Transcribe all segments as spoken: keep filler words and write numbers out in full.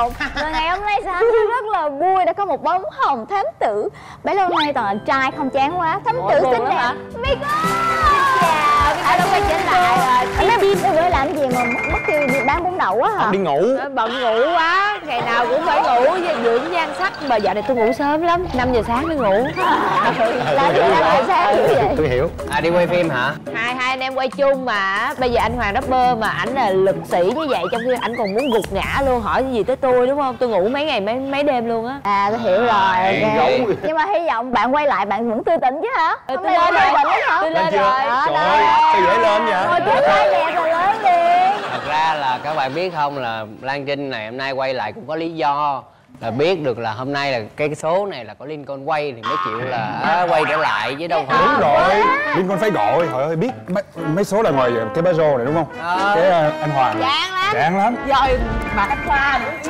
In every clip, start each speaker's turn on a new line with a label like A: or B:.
A: Lộn. Rồi ngày hôm nay Sam rất là vui đã có một bóng hồng thám tử. Bấy lâu nay toàn là trai không chán quá. Thám tử xinh đẹp Miko. Chào, ai đâu quay trở lại rồi. Nó đi bữa làm gì mà mất tiêu đi bán bún đậu á hả?
B: Đi ngủ.
C: Bận ngủ quá, ngày nào cũng phải ngủ dưỡng nhan sắc. Mà dạo này tôi ngủ sớm lắm, năm giờ sáng mới ngủ.
A: Là gì năm giờ sáng dữ vậy?
B: Tôi hiểu.
D: À đi quay phim hả?
C: Hai hai anh em quay chung mà. Bây giờ anh Hoàng rapper mà ảnh là lực sĩ như vậy, trong khi ảnh còn muốn gục ngã luôn. Hỏi gì tới tôi đúng không? Tôi ngủ mấy ngày mấy mấy đêm luôn á.
A: À tôi hiểu rồi, ok. Nhưng mà hy vọng bạn quay lại bạn vẫn tươi tỉnh chứ hả? Hôm nay lên rồi bệnh hả?
C: Tôi lên rồi.
B: Trời ơi, sao dễ lên vậy?
A: Thôi chút hai đẹp rồi lớn đi.
D: Thật ra là các bạn biết không, là Lan Trinh này hôm nay quay lại cũng có lý do. Là biết được là hôm nay là cái số này là có Lincoln quay thì mới chịu là à, quay trở lại chứ đâu phải.
B: Đúng rồi, Lincoln phải gọi. Trời ơi, biết mấy, mấy số là ngoài cái ba rô này đúng không?
D: À.
B: Cái uh, anh Hoàng này.
C: Chán lắm.
B: Chán lắm.
C: Rồi mặt anh Khoa nữa.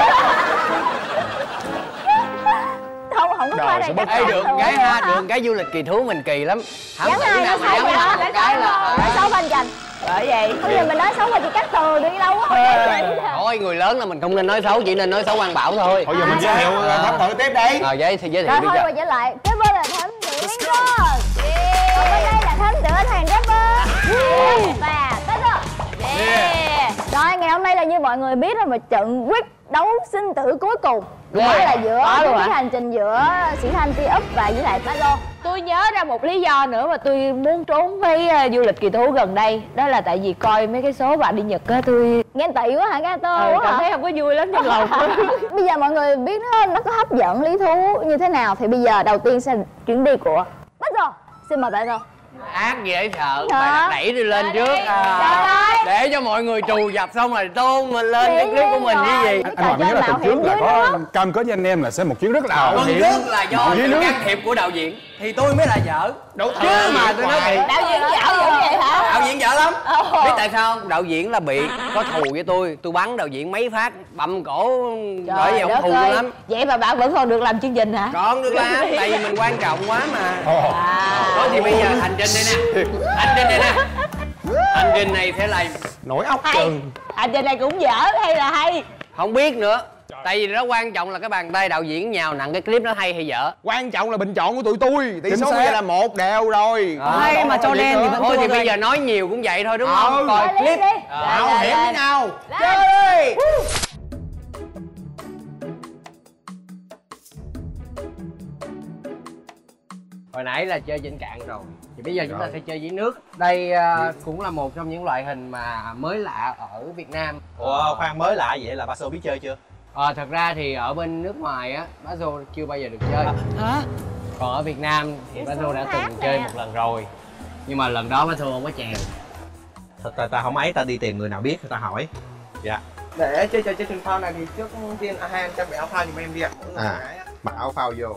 A: Không, không có qua đây chắc
D: Ê, được cái ha,
A: hả?
D: được cái du lịch kỳ thú mình kỳ lắm.
A: Dám ai nói xấu vậy đó, nói
D: cái là
A: nói xấu anh Trần.
C: Bởi vậy.
A: Bây giờ mình nói xấu mà chị cắt từ đi đâu á.
D: thôi người lớn là mình không nên nói xấu, chỉ nên nói xấu Quang Bảo thôi.
B: Thôi giờ mình giới thiệu thám tử tiếp đi.
D: Ờ giới thì giới thiệu
A: Rồi
D: đi
A: thôi
D: cho.
A: quay trở lại. Tiếp bên là thám tử Lincoln. Còn bên đây là thám tử anh Hoàng rapper. Và tới rồi. Rồi ngày hôm nay là như mọi người biết rồi, mà trận quyết đấu sinh tử cuối cùng đó là giữa cái hành trình giữa Sĩ Thanh, T-Up và với lại Bazo.
C: Tôi nhớ ra một lý do nữa mà tôi muốn trốn với uh, du lịch kỳ thú gần đây. Đó là tại vì coi mấy cái số bạn đi Nhật á, tôi
A: Nghe tị quá hả Gato?
C: ừ,
A: quá
C: cảm
A: hả?
C: thấy không có vui lắm trong lòng.
A: Bây giờ mọi người biết nó nó có hấp dẫn lý thú như thế nào thì bây giờ đầu tiên sẽ là chuyến đi của Bazo. Xin mời Bazo.
D: Ác gì để sợ,
A: Hả?
D: mày đã đẩy đi lên trước à. Để cho mọi người trù dập xong rồi tôn mình lên cái clip của mình với gì.
B: Anh Hoàng nhớ là tuần trước là có cam kết với anh em là sẽ một chuyến rất là ảo
D: Tuần
B: hiểm.
D: trước là do
B: Dưới
D: sự
B: nước.
D: can thiệp của đạo diễn thì tôi mới là vợ. Đâu chứ mà tôi nói thiệt.
C: Đạo diễn dạo dữ vậy hả?
D: Đạo diễn vợ lắm. Biết tại sao không? Đạo diễn là bị có thù với tôi. Tôi bắn đạo diễn mấy phát bầm cổ bởi vì ông thù tôi lắm.
C: Vậy mà bạn vẫn còn được làm chương trình hả?
D: Còn được làm, tại vì mình quan trọng quá mà.
C: À.
D: Thôi thì bây giờ hành trình đây nè. Hành trình đây nè. Hành trình này sẽ là
B: Nổi óc
C: Hay.
B: chừng.
C: Hành trình này cũng dở hay là hay?
D: không biết nữa. Tại vì nó quan trọng là cái bàn tay đạo diễn nhào nặng cái clip nó hay hay dở.
B: Quan trọng là bình chọn của tụi tôi. Tỷ số bây giờ là một đều rồi.
D: Hay mà cho đen thì vẫn thôi thì bây giờ nói nhiều cũng vậy thôi đúng không? Coi clip
B: Mạo hiểm thế nào?
D: chơi đi. Hồi nãy là chơi trên cạn rồi thì bây giờ chúng ta sẽ chơi dưới nước. Đây uh, cũng là một trong những loại hình mà mới lạ ở Việt Nam.
E: Ủa khoan, mới lạ vậy là Bazo biết chơi chưa?
D: Ờ thật ra thì ở bên nước ngoài á Bazo chưa bao giờ được chơi. Hả? Còn ở Việt Nam thì Bazo đã từng chơi một lần rồi. Nhưng mà lần đó Bazo không có chèo.
E: Thật ta, ta không ấy, ta đi tìm người nào biết người ta hỏi. Dạ.
F: Để chơi trò chơi thuyền phao này thì trước tiên A Han trang bị áo phao giùm em đi ạ.
E: À, mặc áo phao vô.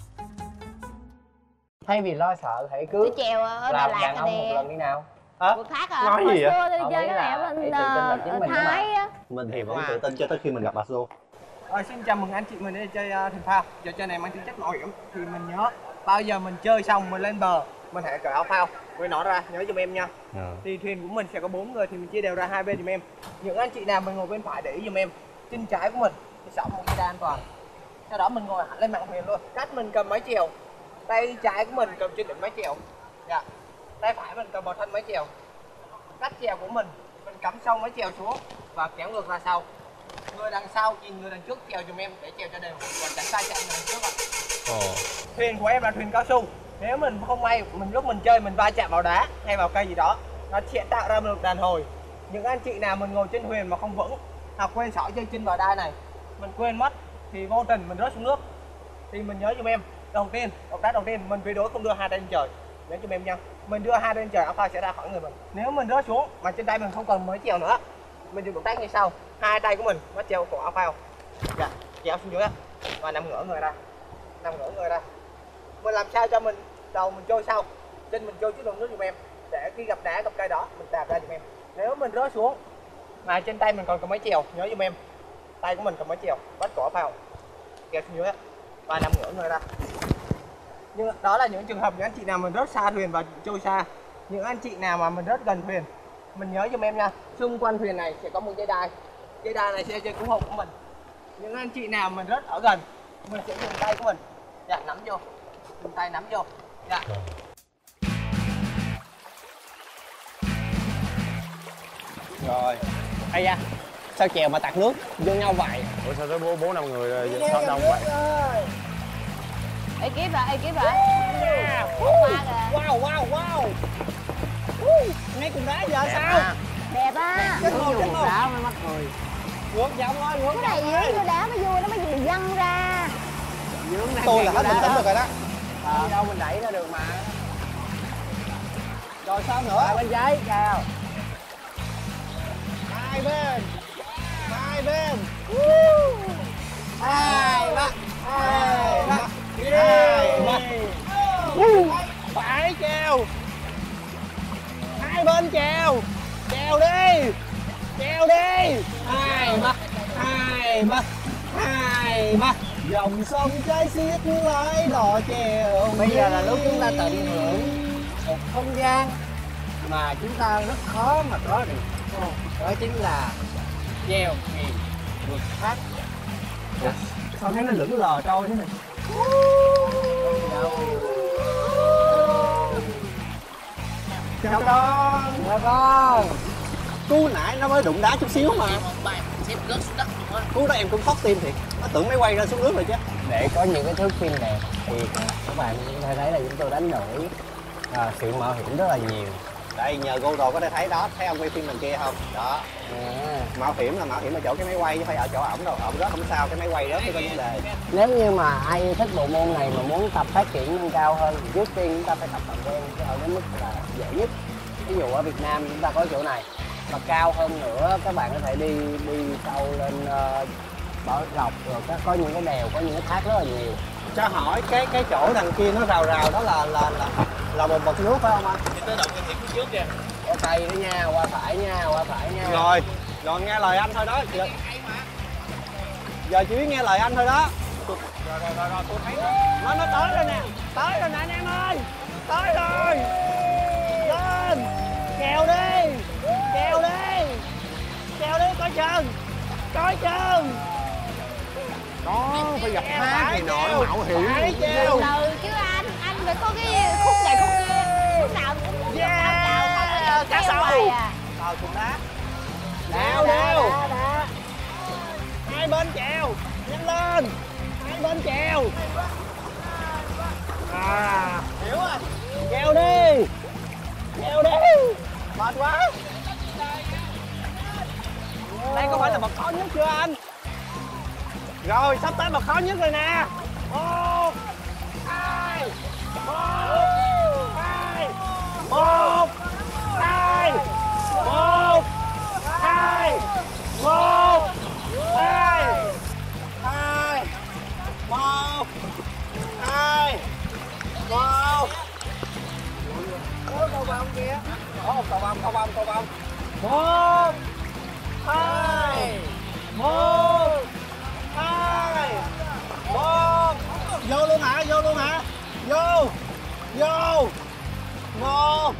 D: Thay vì lo sợ hãy cứ
A: Tôi chèo ở Đà
D: làm
A: Lạt
D: đàn
A: rồi
D: ông một
A: nè.
D: lần đi nào.
E: À,
A: Vượt thác hả?
E: nói
A: Hồi
E: gì vậy?
A: xưa tôi
D: Không,
A: chơi
D: ý
A: cái
D: là
A: này bên
D: hãy tự tin vào chính
A: ờ,
D: mình
A: Thái á.
E: mình thì vẫn tự tin cho tới khi mình gặp Bazo.
F: Rồi, xin chào mừng anh chị mình đến chơi uh, thuyền phao. Trò chơi này mang tính chất mạo hiểm thì mình nhớ bao giờ mình chơi xong mình lên bờ mình hãy cởi áo phao quay nó ra, nhớ giùm em nha.
E: À.
F: Thì thuyền của mình sẽ có bốn người thì mình chia đều ra hai bên giùm em. Những anh chị nào mình ngồi bên phải để ý giùm em. Chân trái của mình thì sóng một dây đai an toàn. Sau đó mình ngồi hẳn lên mạn thuyền luôn. Cách mình cầm máy chèo. Tay trái của mình cầm trên đỉnh máy chèo. Dạ. Tay phải mình cầm vào thân máy chèo. Cách chèo của mình mình cắm sau máy chèo xuống và kéo ngược ra sau. Người đằng sau nhìn người đằng trước chèo giùm em để chèo cho đều và tránh sai chạy người đằng trước ạ.
E: Ồ.
F: Thuyền của em là thuyền cao su. Nếu mình không may mình lúc mình chơi mình va chạm vào đá hay vào cây gì đó, nó sẽ tạo ra một lực đàn hồi. Những anh chị nào mình ngồi trên thuyền mà không vững hoặc quên sỏi dây chân vào đai này, mình quên mất thì vô tình mình rớt xuống nước. Thì mình nhớ giùm em, đầu tiên động tác đầu tiên mình tuyệt đối không đưa hai tay lên trời. Nhớ giùm em nha, mình đưa hai tay lên trời áo phao sẽ ra khỏi người mình. Nếu mình rớt xuống mà trên tay mình không còn mới chèo nữa, mình dùng động tác như sau. Hai tay của mình bắt treo cổ áo phao, dạ, treo xuống dưới và nằm ngửa người ra, nằm ngửa người ra. Mình làm sao cho mình đầu mình trôi sau, chân mình trôi trước đầu nước giùm em, để khi gặp đá gặp cây đó mình đạp ra giùm em. Nếu mình rớt xuống mà trên tay mình còn cầm máy chèo, nhớ giùm em, tay của mình cầm máy chèo, bắt cổ áo phao, kéo xuống dưới và nằm ngửa người ra. Nhưng đó là những trường hợp những anh chị nào mình rớt xa thuyền và trôi xa. Những anh chị nào mà mình rớt gần thuyền, mình nhớ giùm em nha, xung quanh thuyền này sẽ có một dây đai. Dây đai này sẽ dây cứu hộ của mình. Những anh chị nào mình rất ở gần, mình sẽ dùng tay của mình. Dạ, nắm vô. Dùng tay nắm vô. Dạ.
D: Rồi. Ây da, sao chèo mà tạt nước vô nhau vậy?
B: Ủa sao tới bố bốn năm người rồi sao đông vậy?
A: Ekip rồi, ekip rồi.
F: Wow, wow, wow. Ngay cùng đá giờ sao?
A: Đẹp á.
F: Chết rồi, chết rồi.
D: Đá mới mắc cười.
F: Ngược dòng thôi, ngược
A: Cái này dưới vô đá mới vui, nó mới gì văng ra.
F: tôi là hết bình tĩnh rồi rồi đó.
D: Ờ, đâu mình đẩy ra được mà.
F: Rồi sao nữa?
D: Bên trái, chào.
F: Hai bên. Hai bên. Hai ba. Hai ba. Hai ba. Phải treo. Hai bên treo. Treo đi. Treo đi. Hai ba. Hai ba. Hai ba. Dòng sông chảy xiết lái đò chèo.
D: Bây giờ là lúc chúng ta tận hưởng một không gian mà chúng ta rất khó mà có được. Đó chính là chèo thuyền vượt thác.
F: Sao thấy nó lững lờ trôi thế này? Chào con.
D: Chào con.
F: Cú nãy nó mới đụng đá chút xíu mà. Cú đó em cũng khóc tim thiệt. Nó tưởng máy quay ra xuống nước rồi chứ.
D: Để có những cái thước phim đẹp thì các bạn có thể thấy là chúng tôi đánh đổi à, sự mạo hiểm rất là nhiều.
F: Đây nhờ GoPro có thể thấy đó, thấy ông quay phim bên kia không? Đó.
D: À.
F: Mạo hiểm là mạo hiểm ở chỗ cái máy quay chứ phải ở chỗ ổng đâu. Ổng rớt không sao, cái máy quay rớt thì có vấn đề.
D: Nếu như mà ai yêu thích bộ môn này mà muốn tập phát triển nâng cao hơn thì trước tiên chúng ta phải tập bằng đen ở cái mức là dễ nhất. Ví dụ ở Việt Nam chúng ta có chỗ này, mà cao hơn nữa các bạn có thể đi đi sâu lên uh, Bảo Lộc, rồi có, có những cái đèo, có những cái thác rất là nhiều.
F: Cho hỏi cái cái chỗ đằng kia nó rào rào đó là là là là một bậc nước phải không anh? Thì tới động cái thiệp phía trước kìa.
D: Có cây đó nha, qua phải nha, qua phải nha.
F: Rồi, rồi nghe lời anh thôi đó. Giờ, giờ chỉ biết nghe lời anh thôi đó. Rồi rồi rồi rồi tôi thấy nó nó tới rồi nè, tới rồi nè anh em ơi, tới rồi. Lên, trèo đi, trèo đi, trèo đi coi chừng, coi chừng.
B: Đó, phải gặp thác thì nổi mạo hiểm.
F: Phải trèo.
A: Ừ chứ anh, anh phải có cái khúc này khúc kia. Khúc nào cũng muốn
F: Yeah, cá sấu.
A: À.
F: Rồi cùng đá. Đeo đeo. Hai bên trèo, nhanh lên. Hai bên trèo. À, hiểu rồi. Trèo đi. Trèo đi. Mệt quá. Đây có phải là bậc khó nhất chưa anh? Rồi, sắp tới bậc khó nhất rồi nè. Một, hai, một, hai, một, hai, một, hai, một, hai, hai, một, hai, một. Có cầu vồng kìa. Có một cầu vồng, cầu vồng, cầu vồng. Một, hai, một, hai, một. Vô luôn hả? Vô luôn hả? Vô, vô. Một.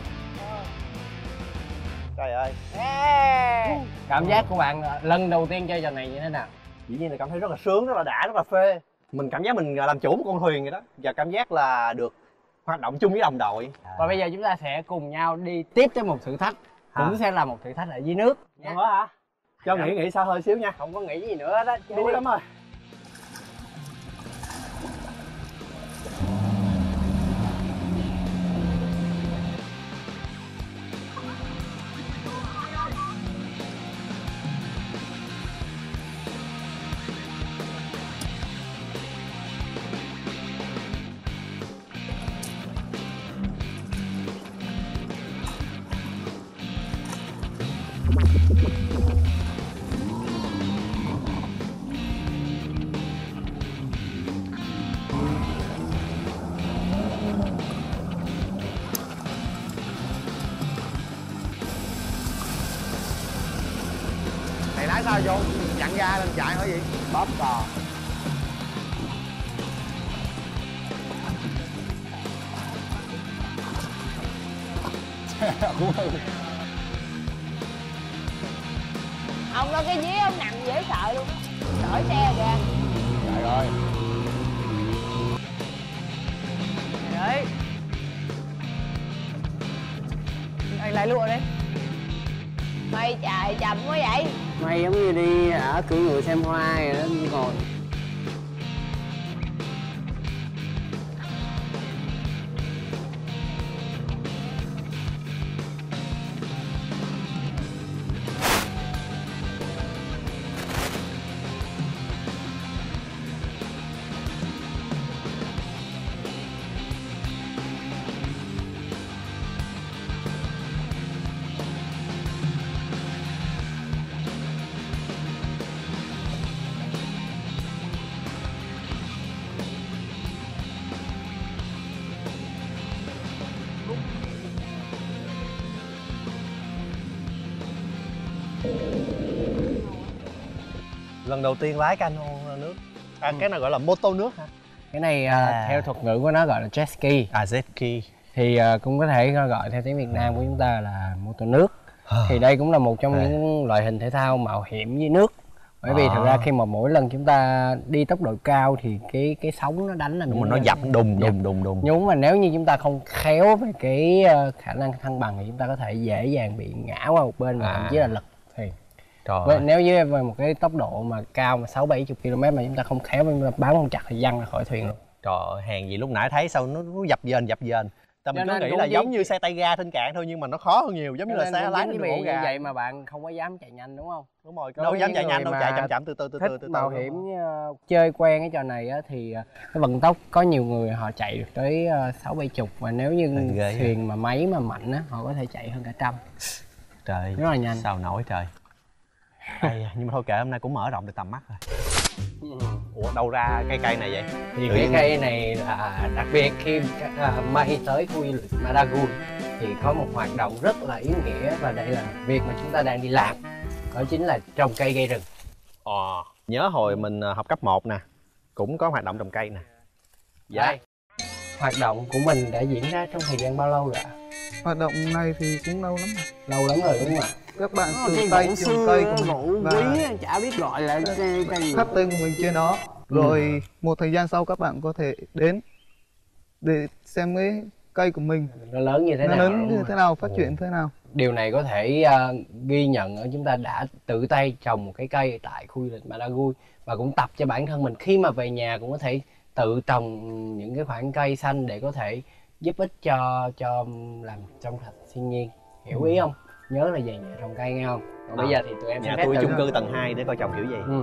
F: Trời ơi.
D: Cảm giác của bạn lần đầu tiên chơi trò này như thế nào?
F: Dĩ nhiên là cảm thấy rất là sướng, rất là đã, rất là phê. Mình cảm giác mình làm chủ một con thuyền vậy đó. Và cảm giác là được hoạt động chung với đồng đội.
D: Và bây giờ chúng ta sẽ cùng nhau đi tiếp tới một thử thách. Cũng sẽ là một thử thách ở dưới nước.
F: Đúng đó hả? Cho nghĩ nghĩ xa hơi xíu nha.
D: Không có nghĩ gì nữa đó.
F: Đuối lắm rồi.
B: Thầy lái sao vô? Dặn ga lên chạy hỏi gì?
D: Bóp cò.
A: Ông lên cái dế ông nằm dễ sợ luôn.
C: khỏi xe kìa.
B: Chạy rồi.
C: Đấy. Anh lại lụa đấy. Mày chạy chậm quá vậy.
D: Mày giống như đi ở cưỡi ngựa xem hoa vậy đó, ngồi.
E: Lần đầu tiên lái cano nước. À, cái này gọi là mô tô nước hả?
D: Cái này uh,
E: À.
D: theo thuật ngữ của nó gọi là jet ski.
E: À, jet ski.
D: Thì uh, cũng có thể gọi theo tiếng Việt Nam của chúng ta là mô tô nước. Thì đây cũng là một trong
E: À.
D: những loại hình thể thao mạo hiểm dưới nước. Bởi vì
E: À.
D: thật ra khi mà mỗi lần chúng ta đi tốc độ cao thì cái cái sóng nó đánh lên
E: Nhưng mà
D: chúng
E: nó
D: ta-
E: dập đùng
D: dập.
E: đùng đùng đùng.
D: Nhưng mà nếu như chúng ta không khéo về cái uh, khả năng thăng bằng thì chúng ta có thể dễ dàng bị ngã qua một bên và
E: À.
D: thậm chí là lật thuyền.
E: Trời
D: Với,
E: ơi.
D: nếu như về một cái tốc độ mà cao mà sáu bảy chục ki lô mét mà chúng ta không khéo, chúng ta bám không chặt thì văng ra khỏi thuyền luôn.
E: Trời ơi, hèn gì lúc nãy thấy sao nó, nó dập dềnh dập dềnh. Ta mình
D: Cho
E: cứ
D: nên
E: nghĩ
D: cũng
E: là
D: chỉ-
E: giống như xe tay ga trên cạn thôi, nhưng mà nó khó hơn nhiều, giống như là
D: Cho
E: xe
D: nên
E: lái
D: cũng
E: trên
D: chính
E: đường
D: vì
E: ổ
D: như
E: gà.
D: vậy mà bạn không có dám chạy nhanh đúng không?
E: Đúng rồi,
D: Đối
E: đâu
D: với
E: dám
D: những
E: chạy nhanh
D: người
E: đâu,
D: mà
E: chạy chậm chậm từ từ từ
D: thích
E: từ từ.
D: mạo hiểm uh, chơi quen cái trò này á, thì uh, cái vận tốc có nhiều người họ chạy được tới uh, sáu bảy chục, và nếu như
E: Ghê vậy.
D: thuyền mà máy mà mạnh á họ có thể chạy hơn cả trăm.
E: Trời,
D: Rất là nhanh.
E: sao nổi trời. Ây, nhưng mà thôi kệ, hôm nay cũng mở rộng được tầm mắt rồi. Ủa đâu ra cây cây này vậy?
D: Thì
E: Tự
D: cái
E: nhiên-
D: cây này là đặc biệt khi các uh, May tới khu du lịch Madagui thì có một hoạt động rất là ý nghĩa, và đây là việc mà chúng ta đang đi làm, đó chính là trồng cây gây rừng.
E: Ờ, nhớ hồi mình ờ, học cấp một nè, cũng có hoạt động trồng cây nè. Dạ.
D: Đây, hoạt động của mình đã diễn ra trong thời gian bao lâu rồi ạ?
G: Hoạt động này thì cũng lâu lắm rồi.
D: Lâu lắm rồi đúng không ạ?
G: Các bạn tự tay trồng cây của mình và
D: chả biết gọi là cây cây gì.
G: khắc tên của mình trên đó. Rồi một thời gian sau các bạn có thể đến để xem cái cây của mình
D: Nó lớn như thế
G: nó
D: nào?
G: lớn
D: đúng
G: như
D: không
G: thế
D: ạ?
G: nào, phát triển thế nào.
D: Điều này có thể uh, ghi nhận ở chúng ta đã tự tay trồng một cái cây tại khu du lịch Madagui, và cũng tập cho bản thân mình khi mà về nhà cũng có thể tự trồng những cái khoảng cây xanh để có thể giúp ích cho cho làm trong sạch thiên nhiên. Hiểu ý không? Nhớ là về nhà trồng cây nghe không? Còn bây
E: À,
D: giờ thì tụi em
E: Nhà
D: xin phép
E: tôi
D: tự-
E: chung cư tầng hai để coi trồng kiểu gì.
D: Ừ.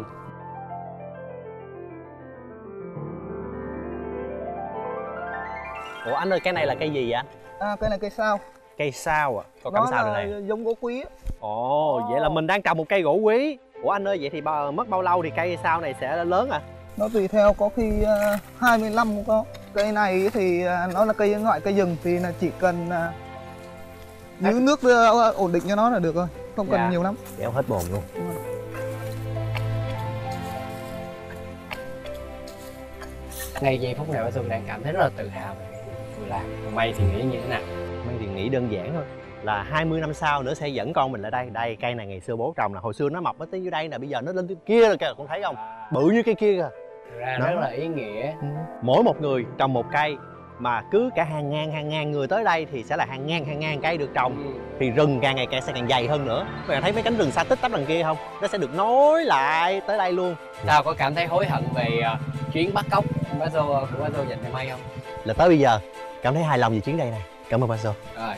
E: Ủa anh ơi, cái này là cây gì vậy anh?
G: À, cây này cây sao.
E: Cây sao à? Có cắm
G: Nó
E: sao
G: là
E: đây này.
G: giống gỗ quý á.
E: Ồ, vậy là mình đang trồng một cây gỗ quý. Ủa anh ơi, vậy thì bao, mất bao lâu thì cây sao này sẽ lớn à?
G: Nó tùy theo, có khi uh, hai mươi lăm cũng có. Cây này thì uh, nó là cây loại cây rừng thì là chỉ cần uh, giữ nước uh, ổn định cho nó là được rồi, không cần
D: Dạ.
G: nhiều lắm.
E: Kéo hết bồn luôn.
D: Ngay giây phút này Bảo Xuân đang cảm thấy rất là tự hào về vừa làm. Còn May thì nghĩ như thế nào?
E: Mấy thì nghĩ đơn giản thôi, là hai mươi năm sau nữa sẽ dẫn con mình lại đây. Đây, cây này ngày xưa bố trồng là hồi xưa nó mọc ở tới dưới đây nè, bây giờ nó lên tới kia rồi kìa, con thấy không? Bự như cây kia kìa.
D: Thực ra
E: Đó.
D: rất là ý nghĩa.
E: Mỗi một người trồng một cây, mà cứ cả hàng ngàn hàng ngàn người tới đây thì sẽ là hàng ngàn hàng ngàn cây được trồng, thì rừng càng ngày càng sẽ càng dày hơn nữa. Các bạn thấy mấy cánh rừng xa tích tắp đằng kia không? Nó sẽ được nối lại tới đây luôn.
D: Sao có cảm thấy hối hận về uh, chuyến bắt cóc Ba Xô của Ba Xô dành cho May không?
E: Là tới bây giờ cảm thấy hài lòng về chuyến đây này. Cảm ơn Paso.
D: Rồi.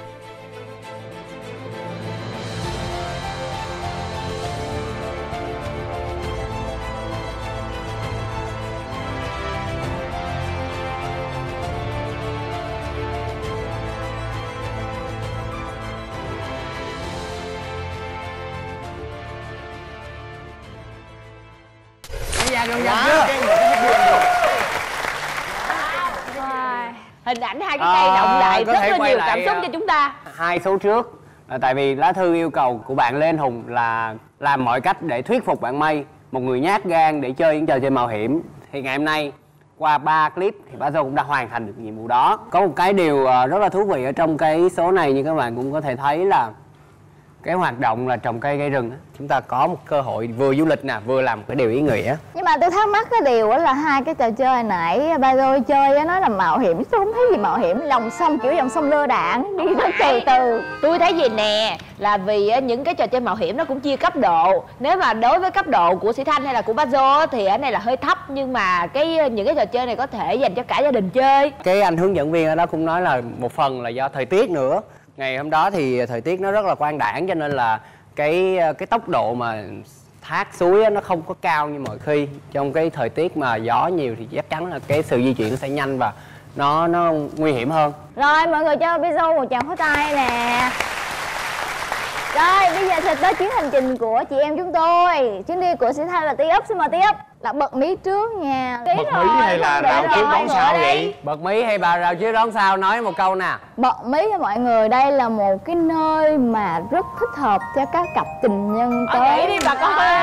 C: Hình ảnh hai cái
D: À,
C: cây động lại
D: có
C: rất
D: thể
C: là
D: quay
C: nhiều
D: lại,
C: cảm xúc
D: à,
C: cho chúng ta.
D: Hai số trước là tại vì lá thư yêu cầu của bạn Lê Anh Hùng là làm mọi cách để thuyết phục bạn May, một người nhát gan để chơi những trò chơi mạo hiểm. Thì ngày hôm nay qua ba clip thì Ba Xô cũng đã hoàn thành được nhiệm vụ đó. Có một cái điều ờ, rất là thú vị ở trong cái số này, như các bạn cũng có thể thấy là cái hoạt động là trồng cây gây rừng á, chúng ta có một cơ hội vừa du lịch nè, vừa làm cái điều ý nghĩa.
A: Nhưng mà tôi thắc mắc cái điều đó là hai cái trò chơi nãy ba đôi chơi á, nói là mạo hiểm, tôi không thấy gì mạo hiểm. Lòng sông kiểu dòng sông lơ đãng, đi rất từ từ.
C: Tôi thấy gì nè, là vì những cái trò chơi mạo hiểm nó cũng chia cấp độ. Nếu mà đối với cấp độ của Sĩ Thanh hay là của Bazo thì ở này là hơi thấp, nhưng mà cái những cái trò chơi này có thể dành cho cả gia đình chơi.
D: Cái anh hướng dẫn viên ở đó cũng nói là một phần là do thời tiết nữa. Ngày hôm đó thì thời tiết nó rất là quang đãng, cho nên là cái cái tốc độ mà thác suối á, nó không có cao như mọi khi. Trong cái thời tiết mà gió nhiều thì chắc chắn là cái sự di chuyển nó sẽ nhanh và nó nó nguy hiểm hơn.
A: Rồi mọi người cho Bazo một tràng pháo tay nè. Rồi bây giờ sẽ tới chuyến hành trình của chị em chúng tôi. Chuyến đi của Sĩ Thanh và Tí Ấp. Xin mời Tí Ấp. Là bật mí trước nha.
B: Bật mí hay là rào trước đón sau vậy?
D: Bật mí hay bà rào trước đón sau, nói một câu nè.
A: Bật mí cho mọi người, đây là một cái nơi mà rất thích hợp cho các cặp tình nhân tới.
C: Ở đi bà con ơi.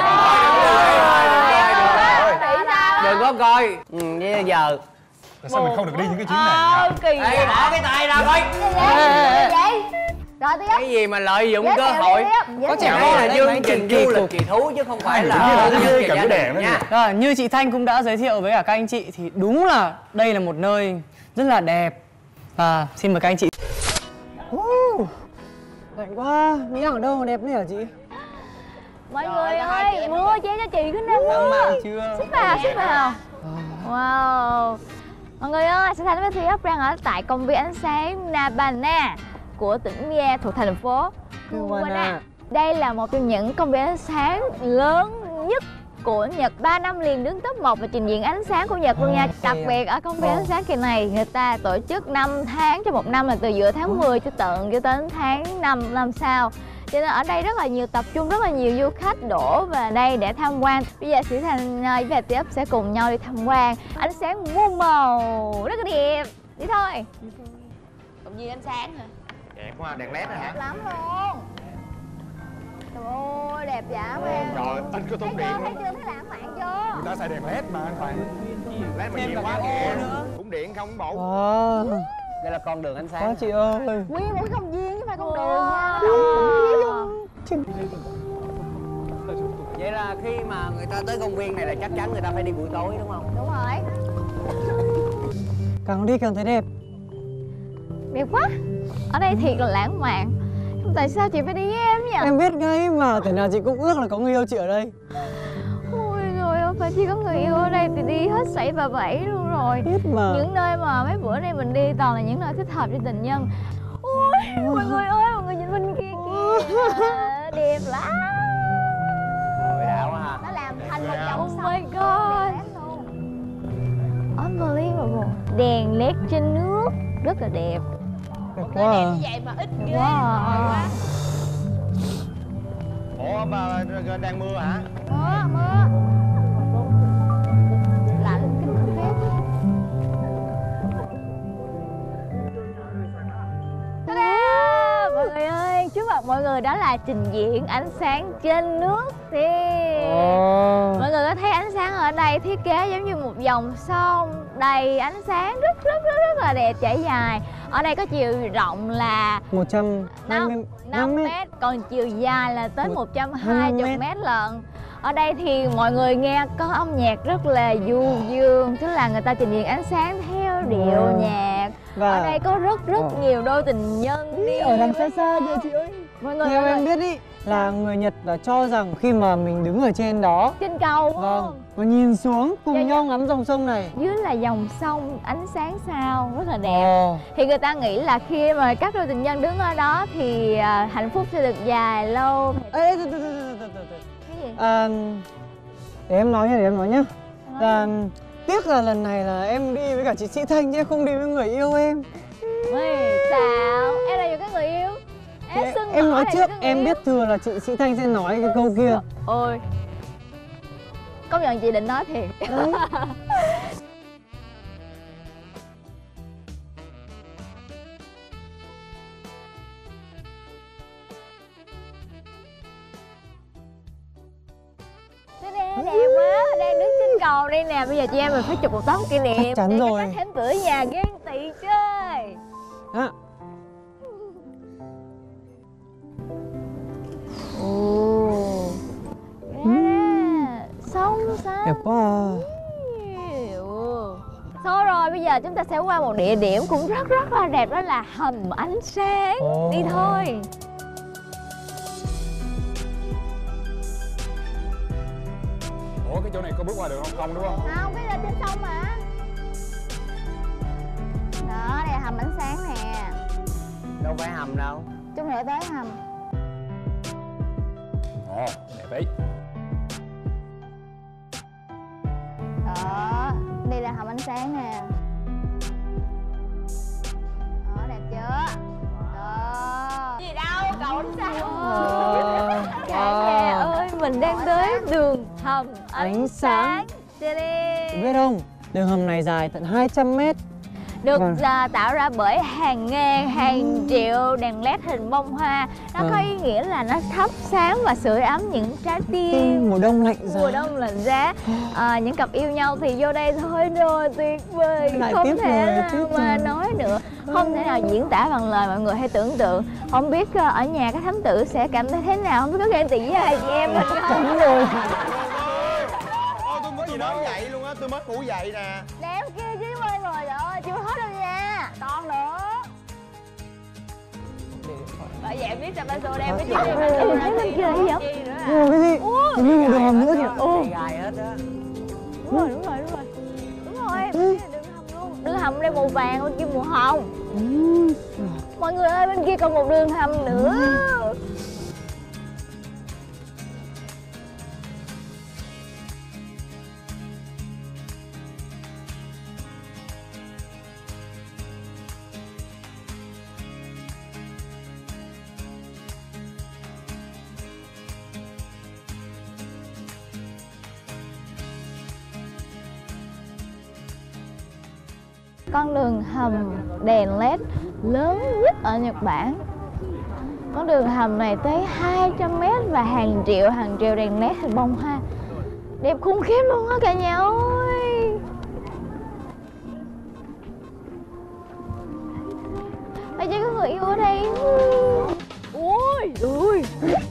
D: Đừng có coi. Ừ, bây giờ
B: tại sao mình không được đi những cái chuyến này?
C: Kỳ
D: ê, bỏ cái tay ra coi.
A: Vậy rồi Tí Ấp.
D: Cái gì mà lợi dụng cơ hội.
A: Có
D: Cái này là chương trình du lịch kỳ thú chứ không phải là
B: như cả cái đèn đó nha.
H: Rồi, như chị Thanh cũng đã giới thiệu với cả các anh chị thì đúng là đây là một nơi rất là đẹp. Và xin mời các anh chị. Uh, lạnh quá, Mỹ ở đâu mà đẹp thế hả chị?
A: Mọi người ơi, mưa che cho chị cái nắng mưa.
H: Chưa.
A: Xích vào, xích vào. Wow. Mọi người ơi, Sĩ Thanh với Tí Ấp đang ở tại công viên ánh sáng Nabana của tỉnh Mie thuộc thành phố Kuwana. Đây là một trong những công viên ánh sáng lớn nhất của Nhật, ba năm liền đứng top một và trình diễn ánh sáng của Nhật luôn nha. Đặc biệt ở công viên ánh sáng kỳ này người ta tổ chức năm tháng cho một năm, là từ giữa tháng mười cho tận cho đến tháng năm năm sau. Cho nên ở đây rất là nhiều, tập trung rất là nhiều du khách đổ về đây để tham quan. Bây giờ Sĩ Thanh và Tí Ấp sẽ cùng nhau đi tham quan ánh sáng muôn màu rất là đẹp. Đi thôi.
C: Công viên ánh sáng hả?
B: Đẹp quá, đèn led đó hả?
A: Đẹp lắm luôn. Trời ơi, đẹp dã man.
B: Trời, anh có tốn điện
A: Thấy
B: luôn.
A: chưa, thấy lãng mạn chưa?
B: Người ta xài đèn led mà anh Hoàng. Led mà nhiều quá kìa. Cũng điện không bộ.
H: Wow.
D: đây là con đường ánh sáng.
H: Có chị ơi.
A: Nguyên một cái công viên chứ phải con đường nha. Nó động khủng khiếp luôn.
D: Vậy là khi mà người ta tới công viên này là chắc chắn người ta phải đi buổi tối đúng không?
A: Đúng rồi.
H: Càng đi càng thấy đẹp.
A: Đẹp quá. Ở đây thiệt là lãng mạn. Tại sao chị phải đi với em nhỉ?
H: Em biết ngay mà, thế nào chị cũng ước là có người yêu chị ở đây.
A: Ôi rồi ơi, phải chỉ có người yêu ở đây thì đi hết sảy và bẫy luôn rồi.
H: Biết mà.
A: Những nơi mà mấy bữa nay mình đi toàn là những nơi thích hợp cho tình nhân. Ôi, mọi người ơi, mọi người nhìn bên kia kìa. Đẹp lắm.
D: Người đạo hả?
A: Nó làm thành một dòng sông. Oh my god. Unbelievable. Đèn led trên nước rất là đẹp.
H: Đẹp quá à.
C: Như vậy mà ít ghê.
A: Wow.
B: Ủa mà đang mưa hả?
A: Mưa, mưa. Lạnh kinh khiếp. Ta-da! Mọi người ơi, trước mặt mọi người đó là trình diễn ánh sáng trên nước thì
H: Oh.
A: mọi người có thấy ánh sáng ở đây thiết kế giống như một dòng sông đầy ánh sáng rất rất rất rất là đẹp chảy dài. Ở đây có chiều rộng là
H: một trăm
A: năm mét, còn chiều dài là tới một trăm hai mươi mét lận. Ở đây thì mọi người nghe có âm nhạc rất là du dương, tức là người ta trình diễn ánh sáng theo điệu
H: Wow.
A: nhạc.
H: Và
A: Ở đây có rất rất
H: Wow.
A: nhiều đôi tình nhân đi
H: ở đằng xa xa kìa chị ơi.
A: mọi người
H: Theo
A: ơi,
H: em biết ý là người Nhật là cho rằng khi mà mình đứng ở trên đó,
A: trên cầu
H: vâng, và nhìn xuống cùng
A: Dạ, dạ.
H: nhau ngắm dòng sông này.
A: dưới là dòng sông ánh sáng sao rất là đẹp.
H: Ồ.
A: Thì người ta nghĩ là khi mà các đôi tình nhân đứng ở đó thì à, hạnh phúc sẽ được dài lâu.
H: Ê, ê, từ từ từ từ từ từ.
A: Cái gì?
H: À, để em nói nhá, để em nói nhá. Là tiếc là lần này là em đi với cả chị Sĩ Thanh chứ em không đi với người yêu em.
A: Ôi, sao? Em là những cái người yêu. Em,
H: Em,
A: xưng
H: em
A: hỏ
H: nói
A: là
H: trước,
A: những cái người
H: em
A: yêu.
H: biết thừa là chị Sĩ Thanh sẽ nói cái câu kia.
A: Ôi, công nhận chị định nói thiệt.
H: Đấy.
A: Thế đây đẹp quá, đang đứng trên cầu đây nè. Bây giờ chị em mình phải chụp một tấm kỷ niệm.
H: Chắc chắn
A: để
H: rồi.
A: cho các thánh tử nhà ghen tị chơi.
H: À.
A: xanh.
H: Đẹp quá à.
A: Ừ. Thôi rồi, bây giờ chúng ta sẽ qua một địa điểm cũng rất rất là đẹp, đó là hầm ánh sáng.
H: Ồ.
A: Đi thôi.
B: Ủa cái chỗ này có bước qua được không? Không đúng không?
A: Không, cái là trên sông mà. Đó, đây là hầm ánh sáng nè.
D: Đâu phải hầm đâu.
A: Chút nữa tới hầm.
B: Ồ, đẹp ý.
A: Đó, đây là hầm ánh sáng nè. Đó, đẹp chưa? Đó. Gì đâu, cậu ánh sáng. Cả nhà ơi, mình đang tới đường hầm ánh,
H: Ánh sáng.
A: sáng.
H: Biết không, đường hầm này dài tận hai trăm mét.
A: Được
H: Vâng.
A: à, tạo ra bởi hàng ngàn, hàng triệu đèn led hình bông hoa. Nó
H: Vâng.
A: có ý nghĩa là nó thắp sáng và sưởi ấm những trái tim.
H: Mùa đông lạnh giá.
A: Mùa đông lạnh giá. À, những cặp yêu nhau thì vô đây thôi rồi, tuyệt vời.
H: Lại
A: Không
H: tiếp
A: thể
H: rồi,
A: nào
H: tiếp
A: mà
H: rồi.
A: nói nữa. Không thể nào diễn tả bằng lời, mọi người hãy tưởng tượng. Không biết à, ở nhà các thám tử sẽ cảm thấy thế nào, không biết có ghen tị với hai chị em mình không?
H: Đúng rồi.
F: Ôi tôi mới gì đó vậy luôn á, tôi mới ngủ dậy nè.
A: Đeo kia chứ quên rồi, trời ơi, chưa hết đâu nha. Còn nữa. Bởi vậy em biết sao ba xô đem cái chuyện này mà thấy bên kia hay vậy?
H: Ủa cái gì? Hình như một đường hầm nữa kìa. Ồ.
D: Gài hết á.
A: Đúng rồi, đúng rồi, đúng rồi. Đúng rồi, em thấy là đường hầm luôn. Đường hầm đây màu vàng, bên kia màu hồng. Mọi người ơi, bên kia còn một đường hầm nữa. Con đường hầm đèn led lớn nhất ở Nhật Bản. Con đường hầm này tới hai trăm mét và hàng triệu hàng triệu đèn led hình bông hoa. Đẹp khủng khiếp luôn á cả nhà ơi. Bây giờ có người yêu ở đây. Ui, ui.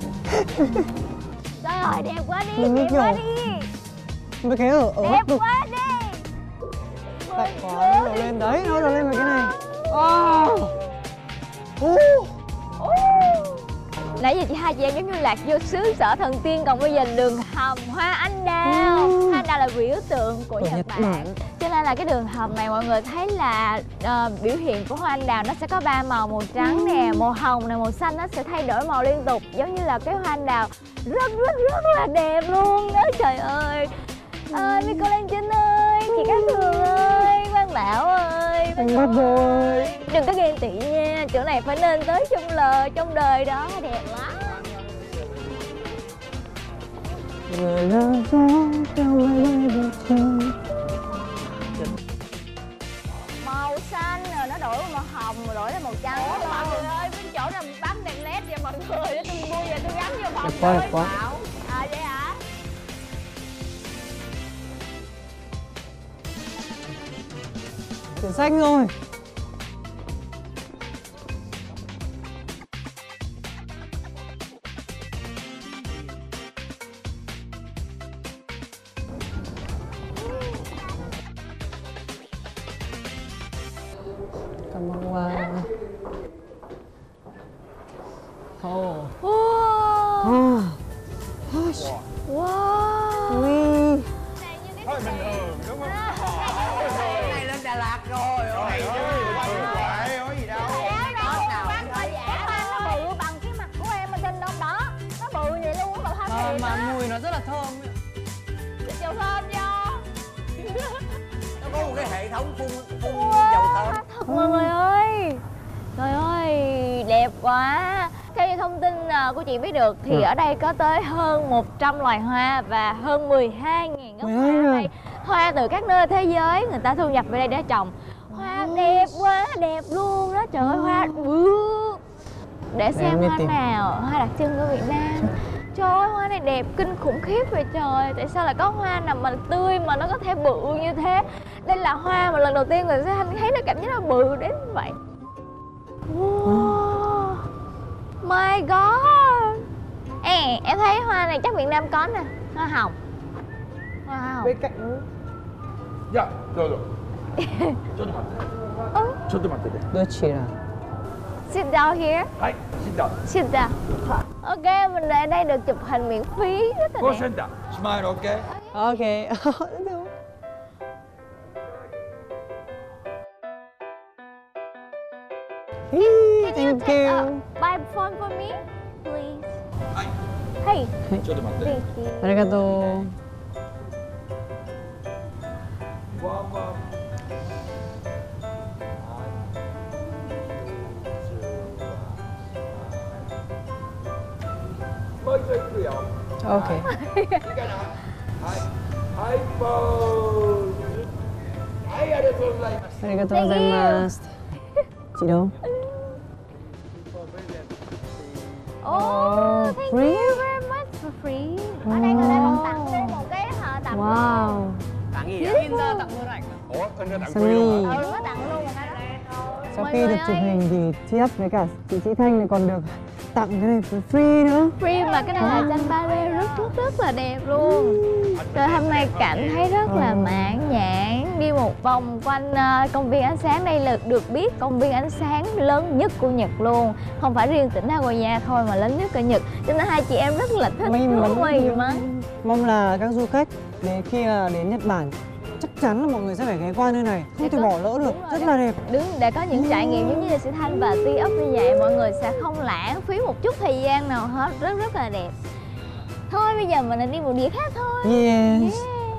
A: Trời ơi, đẹp quá đi,
H: Mình
A: đẹp
H: kiểu-
A: quá đi.
H: Mấy cái ở ở
A: Đẹp
H: bắc cực.
A: quá đi.
H: Tại quá nó lên đấy, nó lên vào cái này. Oh. Uh.
A: Nãy giờ chị hai chị em giống như lạc vô xứ sở thần tiên, còn bây giờ đường hầm hoa anh đào. Hoa anh đào là biểu tượng của
H: Của
A: Nhật
H: Nhật
A: Bản.
H: Bản.
A: Cho nên là cái đường hầm này mọi người thấy là ờ, biểu hiện của hoa anh đào nó sẽ có ba màu, màu trắng nè, màu hồng nè, màu xanh, nó sẽ thay đổi màu liên tục, giống như là cái hoa anh đào rất rất rất là đẹp luôn đó. Trời ơi, ơi Miko Lan Trinh ơi, chị Cát Tường ơi, Quang Bảo ơi,
H: Anh bắt rồi.
A: đừng có ghen tị nha, chỗ này phải nên tới trong lờ trong đời đó, đẹp lắm.
H: Người là gió theo mây bay về trời.
A: Màu xanh rồi nó đổi màu hồng rồi đổi lên màu trắng. Ủa, mọi người ơi, bên chỗ nào bắn đèn led vậy mọi người, để tôi mua về tôi gắn vô phòng
H: Đẹp quá,
A: tôi
H: đẹp quá.
A: Bảo. À vậy hả?
H: Chuyển xanh rồi. Cảm ơn Hoa. Ồ.
A: Wow.
H: À.
A: Wow.
H: Ui.
B: Thôi bình thường đúng không?
D: Này lên Đà Lạt rồi. Ôi
F: Vậy có gì đâu.
A: Quán coi giả nó bự bằng cái mặt của em ở trên đó đó. Nó bự vậy luôn á, mà
H: Mà,
A: thân thiệt
H: mà
A: á.
H: mùi nó rất là thơm.
A: Dầu thơm vô.
D: nó có một cái hệ thống phun phun
A: Wow,
D: dầu thơm.
A: thật mọi người ơi. Trời ơi, đẹp quá. Theo như thông tin à, của chị biết được thì
H: Ừ.
A: ở đây có tới hơn một trăm loài hoa và hơn mười hai nghìn gốc
H: mười
A: hoa
H: hai
A: ở
H: nghìn.
A: đây. Hoa từ các nơi thế giới người ta thu nhập về đây để trồng. Hoa đẹp quá, đẹp luôn đó. Trời ơi, hoa ừ. Để xem
H: mới
A: hoa
H: tìm.
A: nào, hoa đặc trưng của Việt Nam. Trời ơi, hoa này đẹp kinh khủng khiếp vậy trời. Tại sao lại có hoa nào mà tươi mà nó có thể bự như thế? Đây là hoa mà lần đầu tiên người sẽ thấy nó cảm giác nó bự đến vậy. Wow. My God. Ê, em thấy hoa này chắc Việt Nam có nè. Hoa hồng. Wow.
H: bên cạnh.
B: Dạ, rồi rồi. Chút mặt. Chút mặt đây.
H: Đôi chỉ là.
A: Sit down here.
B: Hai, sit down.
A: Sit down. Ok, mình lại đây được chụp hình miễn phí rất là
B: Go
A: đẹp.
B: center. Smile, okay?
H: Ok. Thank you.
A: Buy phone for me, please. Hey,
B: Chút mặt đây.
A: thank you.
H: Arigato.
B: Wow, wow. Mới chơi cười không?
H: Ok.
B: Hai pose. Hai ada tuh lagi.
H: Arigato
A: Thank you.
H: gozaimasu. Chị đâu?
A: Oh, thank
H: free.
A: you very much for free. Ở đây người ta còn tặng thêm một cái họ tặng.
H: Wow.
D: Tặng gì
H: In
D: vậy?
H: ra tặng luôn ảnh.
B: Ủa, anh đã tặng
H: Sunny.
B: free luôn hả?
A: Ừ, nó tặng luôn một cái đó.
H: Sau
A: Mọi
H: khi
A: người
H: được chụp
A: ơi.
H: hình thì Chiết với cả chị Chị Thanh này còn được tặng cái này for free nữa.
A: Free mà cái này là tranh ba lê rất rất rất là đẹp luôn. Rồi hôm nay cảm thấy rất là mãn nhãn. Đi một vòng quanh ờ, công viên ánh sáng. Đây là được biết công viên ánh sáng lớn nhất của Nhật luôn. Không phải riêng tỉnh Nagoya thôi mà lớn nhất ở Nhật. Cho nên hai chị em rất là thích.
H: May mắn.
A: May mắn.
H: Mong là các du khách đến khi là đến Nhật Bản chắc chắn là mọi người sẽ phải ghé qua nơi này, không thể bỏ lỡ được,
A: Đúng rồi,
H: rất là đẹp.
A: Đứng để có những trải nghiệm giống như là Sĩ Thanh và Ti ấp như vậy, mọi người sẽ không lãng phí một chút thời gian nào hết, rất rất là đẹp. Thôi bây giờ mình lại đi một địa khác thôi.
H: Yes.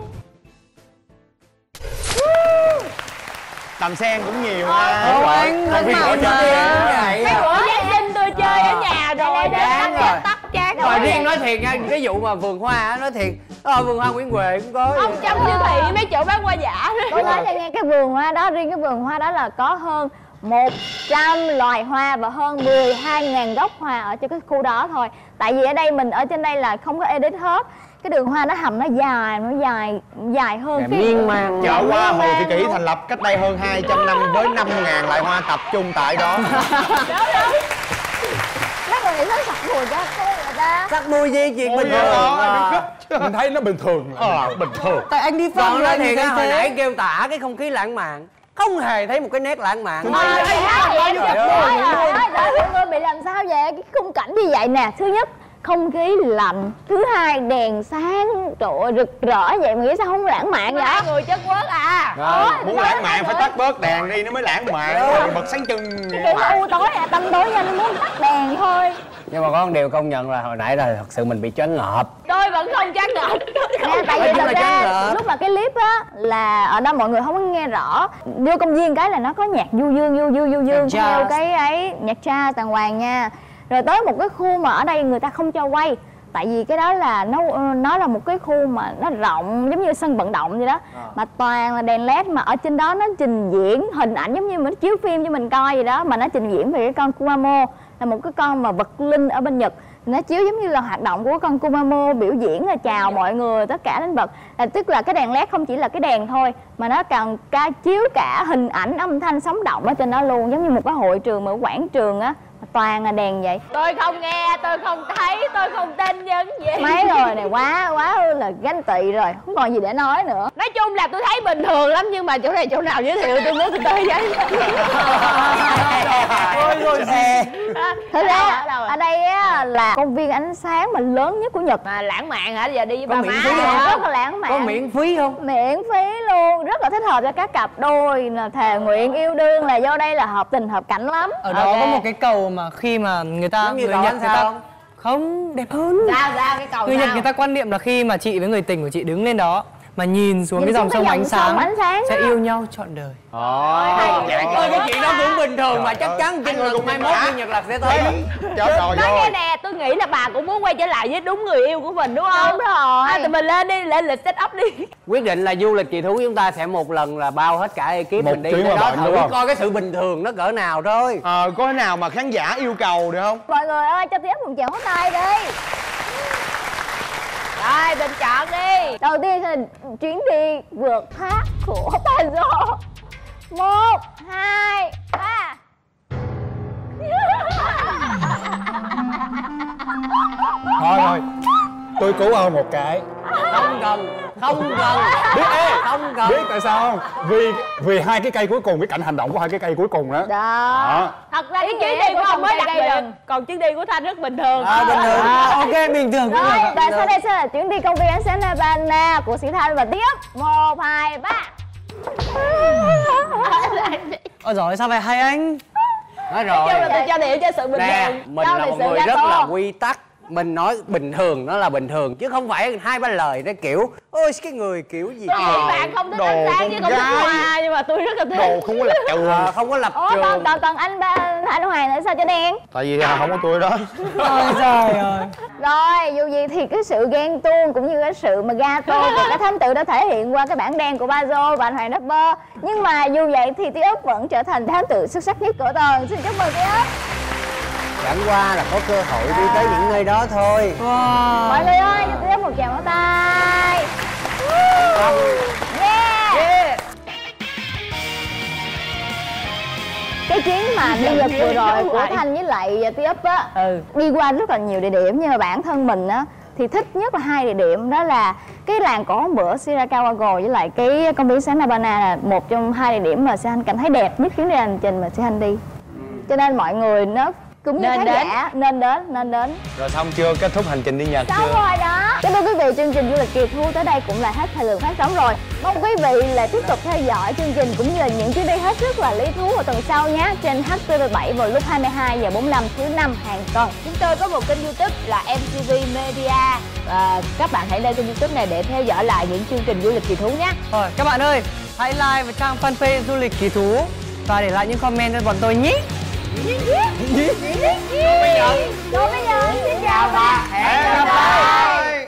E: Tầm sen cũng nhiều ha.
H: Ồ, anh vẫn bảo mà.
C: Mấy bữa Giáng sinh tôi chơi ở nhà rồi,
D: chán
C: tắt
D: rồi.
C: tắt chán
D: Rồi
C: rồi.
D: riêng nói thiệt nha, cái vụ mà vườn hoa á, nói thiệt, ờ, vườn hoa Nguyễn Huệ cũng có.
C: Ông trong siêu thị mấy chỗ bán hoa giả
A: Tôi nói cho nghe, cái vườn hoa đó, riêng cái vườn hoa đó là có hơn một trăm loài hoa và hơn mười hai nghìn gốc hoa ở trên cái khu đó thôi. Tại vì ở đây mình ở trên đây là không có edit hết. Cái đường hoa nó hầm nó dài, nó dài dài hơn cái
D: miên man.
E: Chợ hoa Hồ Thị Kỷ thành lập cách đây hơn hai trăm năm với năm nghìn loại hoa tập trung tại đó.
A: Các người nghĩ nó sặc mùi cho cái người ta.
D: Sắc mùi gì chuyện bình
B: Ôi,
D: thường.
B: đó, mình thấy nó bình thường.
E: Ờ, bình thường.
H: Tại anh đi
D: Còn
H: Pháp
D: nói
H: anh
D: thiệt
H: thấy
D: á, hồi
H: thế.
D: nãy kêu tả cái không khí lãng mạn, không hề thấy một cái nét lãng mạn.
A: Mọi người bị làm sao vậy? Cái khung cảnh như vậy nè. Thứ nhất, không khí lạnh. Thứ hai, đèn sáng trời ơi, rực rỡ vậy mà nghĩ sao không lãng mạn vậy?
C: Hai người chất quất à.
E: Rồi, muốn lãng mạn phải tắt bớt đèn đi nó mới lãng mạn. Rồi bật sáng trưng.
A: Kiểu u tối à, tăm tối ra nó muốn tắt đèn thôi.
D: Nhưng mà có một điều công nhận là hồi nãy là thật sự mình bị choáng ngợp.
C: Tôi vẫn không chắc ngợp.
A: Nè, tại
D: Nói
A: vì
D: chung
A: thật
D: là
A: ra
D: chán ngợp.
A: lúc mà cái clip á là ở đó mọi người không có nghe rõ. Vô công viên cái là nó có nhạc du dương du dương du dương
H: Nhạc
A: theo
H: jazz.
A: cái ấy, nhạc jazz đàng hoàng nha. Rồi tới một cái khu mà ở đây người ta không cho quay. Tại vì cái đó là nó nó là một cái khu mà nó rộng giống như sân vận động vậy đó, mà toàn là đèn led, mà ở trên đó nó trình diễn hình ảnh giống như mình chiếu phim cho mình coi vậy đó, mà nó trình diễn về cái con Kumamo, là một cái con mà vật linh ở bên Nhật. Nó chiếu giống như là hoạt động của cái con Kumamo, biểu diễn là chào mọi người tất cả đến vật, là tức là cái đèn led không chỉ là cái đèn thôi mà nó còn ca chiếu cả hình ảnh âm thanh sống động ở trên đó luôn, giống như một cái hội trường, một quảng trường á, toàn là đèn vậy.
C: Tôi không nghe, tôi không thấy, tôi không tin những gì.
A: Mấy rồi này quá quá là ganh tị rồi, không còn gì để nói nữa.
C: Nói chung là tôi thấy bình thường lắm, nhưng mà chỗ này chỗ nào giới thiệu tôi muốn tôi tới vậy.
D: Ôi rồi gì?
A: Thật ra
C: ở đâu rồi?
A: ở đây á là công viên ánh sáng mà lớn nhất của Nhật.
C: Mà lãng mạn hả? Giờ đi với
D: Có
C: ba
D: miễn
C: má
D: phí
C: hả?
D: không?
A: Rất là lãng mạn.
D: Có miễn phí không?
A: Miễn phí luôn, rất là thích hợp cho các cặp đôi là thề nguyện yêu đương, là vô đây là hợp tình hợp cảnh lắm.
H: Ở đó
A: Ok.
H: có một cái cầu mà khi mà người ta
D: Giống như
H: người
D: cầu
H: Nhật
D: ánh
H: người ta
D: sao?
H: không đẹp hơn.
C: Sao sao cái cầu
H: Người Nhật
C: sao?
H: người ta quan niệm là khi mà chị với người tình của chị đứng lên đó mà nhìn xuống
A: Nhìn
H: cái dòng
A: xuống
H: sông
A: cái
H: ánh
A: dòng sông
H: sáng,
A: ánh sáng
H: sẽ
A: á.
H: yêu nhau trọn đời.
E: Ồ,
D: Ôi cái chuyện đó cũng bình thường mà chắc chắn trên lần mai mốt đi Nhật là sẽ tới.
E: chết rồi
C: Nói
E: vô.
C: nghe nè, tôi nghĩ là bà cũng muốn quay trở lại với đúng người yêu của mình đúng không?
A: Đúng rồi.
C: À, tụi mình lên đi, lên lịch set up đi.
D: Quyết định là du lịch kỳ thú chúng ta sẽ một lần là bao hết cả ekip
E: Một
D: mình đi
E: chuyến
D: tới
E: qua
D: đó
E: bệnh,
D: thử
E: đúng không?
D: coi cái sự bình thường nó cỡ nào thôi.
E: Ờ, có cái nào mà khán giả yêu cầu được không?
A: Mọi người ơi, cho tiếp một tràng pháo tay đi.
C: Rồi, bình chọn đi.
A: Đầu tiên là chuyến đi vượt thác của Panzo. Một, hai, ba.
B: Thôi thôi, tôi cứu ông một cái.
D: Không cần.
H: Không cần.
B: Biết ê,
H: Không cần.
B: biết tại sao không? Vì vì hai cái cây cuối cùng, cái cảnh hành động của hai cái cây cuối cùng đó.
A: Đó.
B: Đó.
C: Thật ra cái chuyến đi của ông mới đặc biệt, còn chuyến đi của Thanh rất bình thường.
H: À, bình thường. À, ok, bình thường cũng
A: Rồi,
H: được.
A: và sau đây sẽ là chuyến đi công viên ánh sáng Havana của Sĩ Thanh và tiếp một, hai, ba.
H: Ôi giời, sao vậy hai anh?
D: Nói
C: Nói chung
D: rồi
C: là tôi cho điểm cho sự bình
D: nè,
C: thường.
D: mình
A: Đâu
D: là
A: thì
D: một
A: sự
D: người
A: ra
D: rất
A: to.
D: là quy tắc. Mình nói bình thường nó là bình thường chứ không phải hai ba lời nó kiểu ôi cái người kiểu gì
C: Tôi nghĩ
D: trời.
C: bạn không thích
B: đồ
C: ánh sáng chứ
B: con
C: không thích
B: gái.
C: hoa, nhưng mà tôi rất là thích.
B: Đồ không có lập trường.
D: Ờ, không có lập
A: Ủa
D: trường.
A: còn, còn, còn anh ba anh Hoàng nữa sao cho đen?
B: Tại vì không có tôi đó.
H: Ôi trời ơi.
A: Rồi dù gì thì cái sự ghen tuông cũng như cái sự mà gato của cái thám tử đã thể hiện qua cái bảng đen của Bazo và anh Hoàng Rapper. Nhưng mà dù vậy thì Tí ấp vẫn trở thành thám tử xuất sắc nhất của tuần. Xin chúc mừng Tí ấp.
D: Chẳng qua là có cơ hội đi tới những nơi đó thôi.
H: Wow.
A: Mọi người ơi, cho Tí ấp một tràng pháo tay. Yeah.
C: Yeah.
A: Cái chuyến mà đi Nhật vừa rồi của
C: vậy.
A: Thanh với lại Tí ấp á,
C: Ừ.
A: đi qua rất là nhiều địa điểm, nhưng mà bản thân mình á thì thích nhất là hai địa điểm, đó là cái làng cổ hôm bữa Shirakawa với lại cái công viên sáng Havana là một trong hai địa điểm mà Sĩ Thanh cảm thấy đẹp nhất chuyến đi hành trình mà Sĩ Thanh đi. Cho nên mọi người nó cũng như
C: Nên
A: khán
C: đến.
A: giả nên đến nên đến.
B: Rồi xong chưa? Kết thúc hành trình đi Nhật
A: Xong
B: chưa?
A: rồi đó. Kính thưa quý vị, chương trình du lịch kỳ thu tới đây cũng là hết thời lượng phát sóng rồi. Mong quý vị là tiếp tục theo dõi chương trình cũng như là những chuyến đi hết sức là lý thú vào tuần sau nhé, trên H T V bảy vào lúc hai mươi hai giờ bốn mươi lăm thứ năm hàng tuần.
C: Chúng tôi có một kênh YouTube là em tê vê Media. À, các bạn hãy lên kênh YouTube này để theo dõi lại những chương trình du lịch kỳ thú nhé.
H: Rồi, các bạn ơi, hãy like và trang fanpage du lịch kỳ thú và để lại những comment cho bọn tôi nhé.
A: Còn bây giờ, còn bây giờ xin chào và hẹn gặp lại.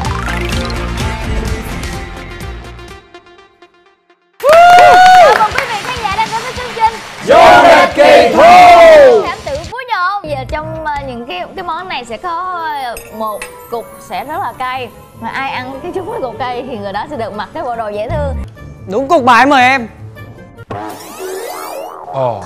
A: Chào mừng quý vị khán giả đang đến với chương trình
B: Du lịch kỳ thu.
A: Thám tử Phú Nhộn. Giờ trong uh, những cái cái món này sẽ có uh, một cục sẽ rất là cay, mà ai ăn cái trúng cái cục cay thì người đó sẽ được mặc cái bộ đồ dễ thương.
H: Đúng cục bài mời em.
B: Ồ.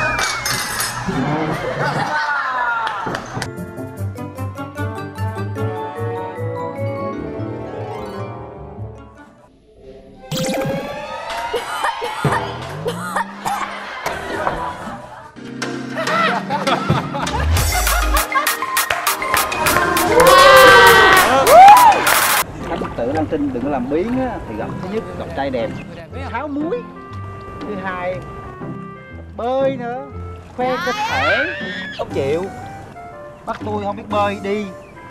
I: Thám tử Lam Trinh đừng có làm biến á, thì gặp thứ nhất gặp trai đẹp tháo muối, thứ hai bơi nữa, khoe cơ thể không chịu, bắt tôi không biết bơi đi.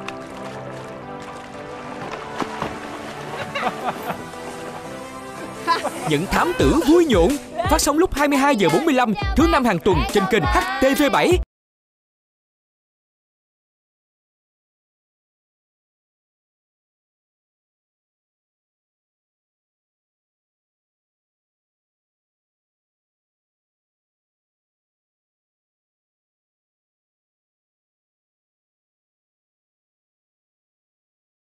J: Những thám tử vui nhộn phát sóng lúc hai mươi hai giờ bốn mươi lăm thứ năm hàng tuần trên kênh H T V bảy.